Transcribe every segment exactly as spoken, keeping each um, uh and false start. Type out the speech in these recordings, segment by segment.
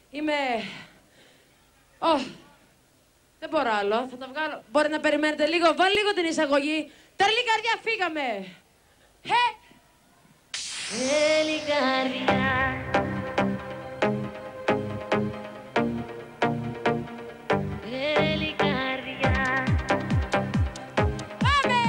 Είμαι... Oh, δεν μπορώ άλλο, θα τα βγάλω. Μπορεί να περιμένετε λίγο, βάλει λίγο την εισαγωγή. Τρελή καρδιά, φύγαμε. Χε! Τρελή καρδιά. Τρελή καρδιά. Πάμε!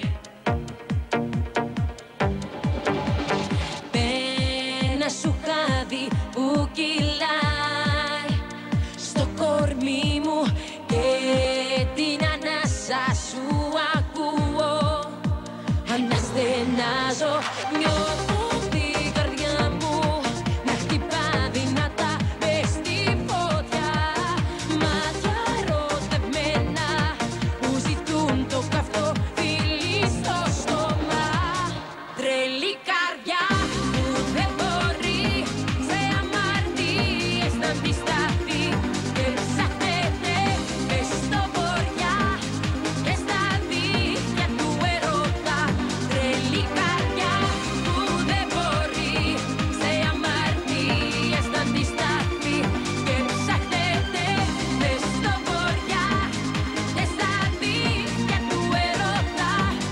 Πένα σου χάδι που κυλάει στο κορμί μου και την ανάσα σου ακούω. Αναστενάζω, νιώθω την καρδιά μου να χτυπά δυνατά μες στη φωτιά. Μάτια ερωτευμένα που ζητούν το καυτό φιλί στο στόμα. Τρελή καρδιά που δεν μπορεί σε αμαρτίες να αντισταθεί και ψάχνεται μες στο βοριά και στα δίχτυα του ερώτα. Τρελή καρδιά που δεν μπορεί σε αμαρτίες να αντισταθεί και ψάχνεται μες στο βοριά και στα δίχτυα του ερώτα.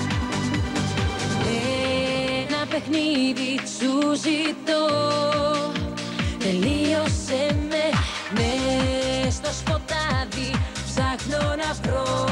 Ένα παιχνίδι σου ζητώ, τελείωσε με μες στο σκοτάδι, ψάχνω να βρω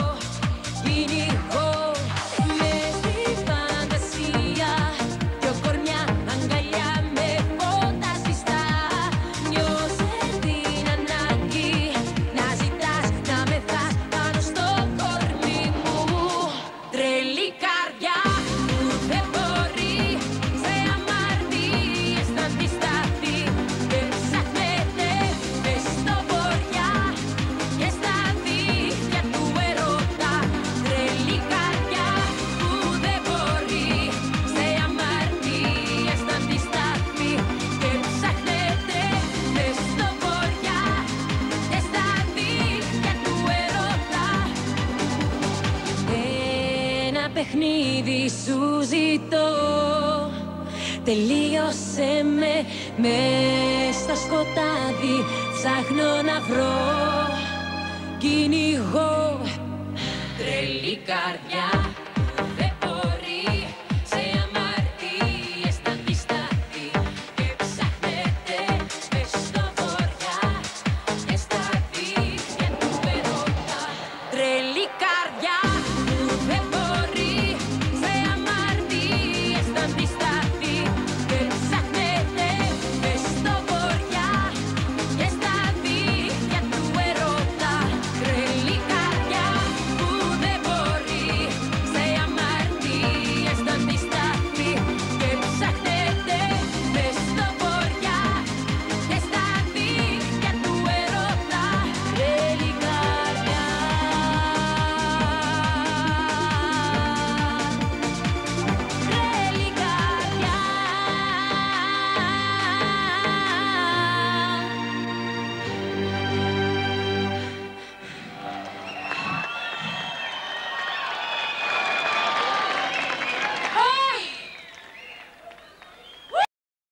κυνηγώ με τη φαντασία, δυο κορμιά αγκαλιά με φώτα ζεστά. Νιώσε την ανάγκη να ζητάς, να μεθάς πάνω στο κορμί μου. Τρελή καρδιά που δεν μπορεί σε αμαρτίες να αντισταθεί και ψάχνεται μες στο βοριά και στα δίχτυα του ερώτα. Τρελή καρδιά που δεν μπορεί σε αμαρτίες να αντισταθεί και ψάχνεται μες στο βοριά και στα δίχτυα του ερώτα. Ένα παιχνίδι σου ζητώ, τελείωσε με μες στο σκοτάδι, ψάχνω να βρω κυνηγώ. Τρελή καρδιά.